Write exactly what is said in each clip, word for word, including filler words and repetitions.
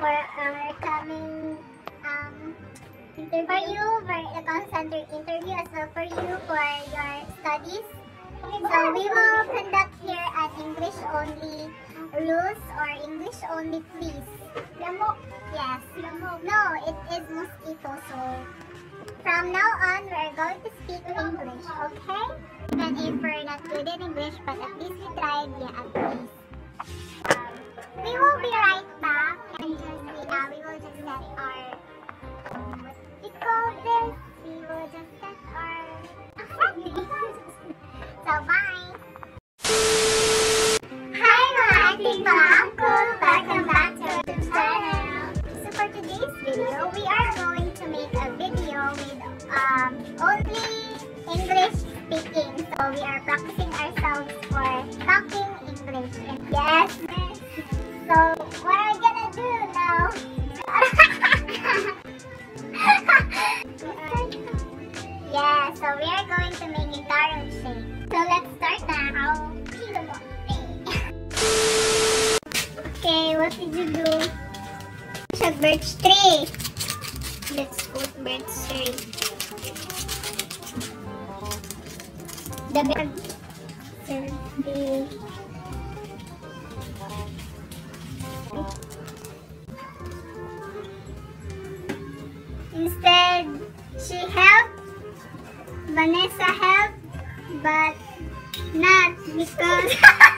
for our coming um, for you for the call center interview as well for you for your studies. So we will conduct here an English only rules or English only please. Lamok. Yes. Lamok. No, it is mosquito. So from now on, we are going to speak English, okay? Even if we're not good in English, but at least we tried, yeah, at least. We will be right back and just uh, we will just set our what we call this. We will just set our so bye. Hi mga ating mga uncle, welcome back to our YouTube channel. So for today's video, we are going to make a video with um only English speaking. So we are practicing ourselves for talking English. And yes. So, what are we gonna do now? Yeah, so we are going to make a carrot shake. So, let's start now. Okay, what did you do? Sa birch tree. Let's put birch tree. The birch tree. Instead, she helped, Vanessa helped, but not because,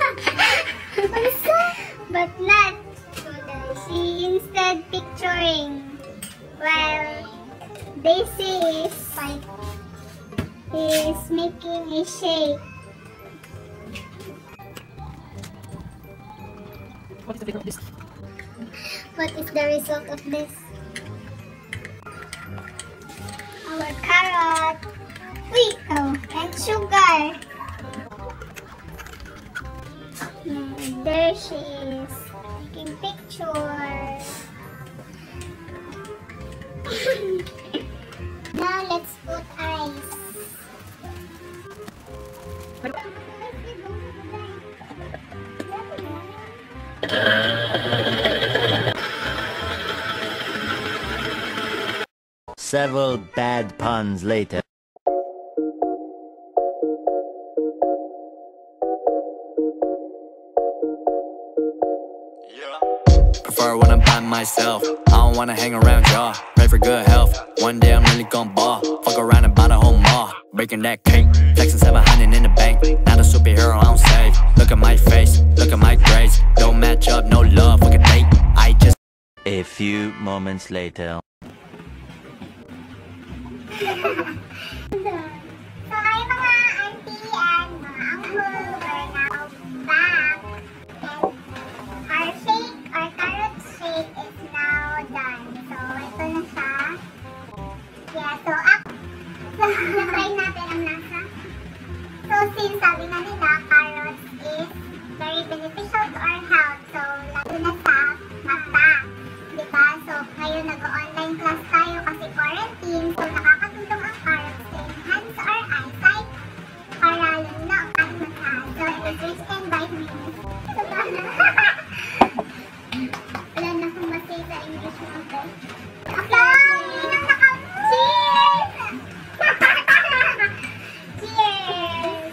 but not, she instead picturing, while Daisy is, is making a shake. What is the result of this? What is the result of this? Our carrot, wheat, oh, and sugar. And there she is, taking pictures. Now let's put ice. Several bad puns later. Prefer when I'm by myself. I don't wanna hang around y'all. Pray for good health. One day I'm really gon' ball. Fuck around and buy the whole mall. Breaking that cake. Flexing seven hundred in the bank. Not a superhero, I don't save. Look at my face. Look at my grades. Don't match up, no love. Fuck a date. I just. A few moments later. So, hi mga auntie and mga uncle, we're now back. And our shake, our carrot shake is now done. So, ito na siya. Yeah, so up. So, na-try natin ang lasa. So, since sabi na nila, carrots is very beneficial to our health. So, lalo na sa mata. Diba? So, ngayon nag-online class tayo kasi quarantine. So, nakakatulong ang carrots to enhance our eyesight para lalo na ang ating mata. So, it is rich in vitamins. So, wala na akong masay sa English mo. Okay? Okay! Nang naka... Cheers! Cheers!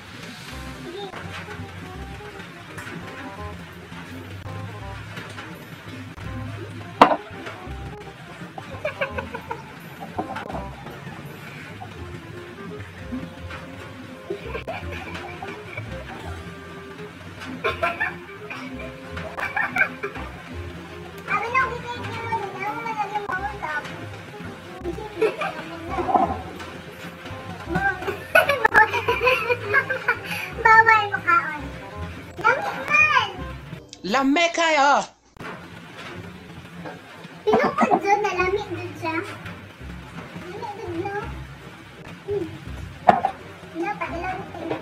Sabi na, bigay niyo mo nila, magaling mo usap. Bawal mo kaon. Lamig man! Lame kayo! Pinukod dyan, nalamig dyan siya. Lamig dyan, no? Hmm. No, pailaw ito.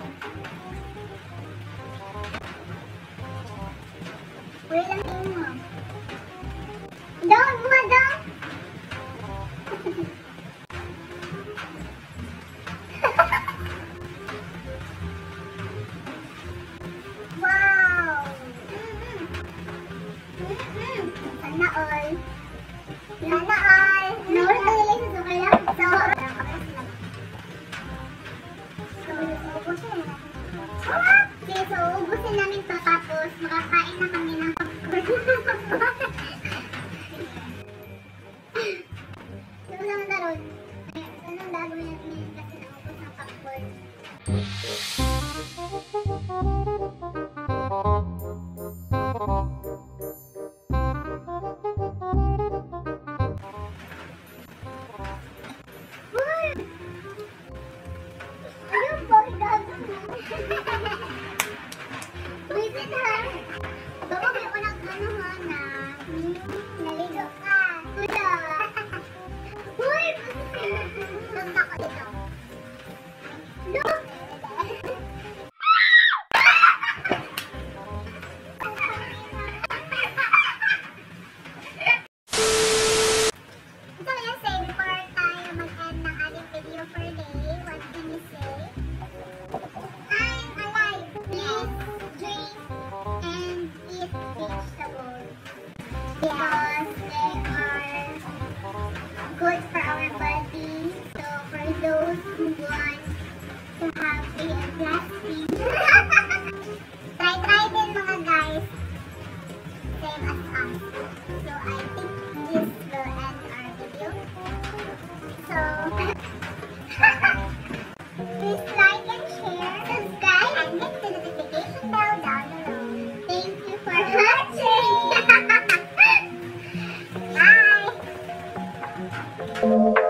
Uy lang yun mo. Daw, mga daw! Wow! Mm-hmm. Mm-hmm. Sana all. ubusin namin to tapos makakain na kami ng popcorn. Ano naman na ron? Anong gagawin natin kasi naubos ng popcorn? Wait ha. Baka may unang ano ha na naligo ka. Kuya. Uy! Punta ko dito. Look! Ito yung say before tayo mag-end ng ating video for day. What can you say? I'm alive. Please drink and eat vegetables because they are good for our body. So for those who want to have a breastfeed, try try din mga guys. Same as us. So I think this will end our video. So please like and share, subscribe, and hit the notification bell down below. Thank you for watching. Bye.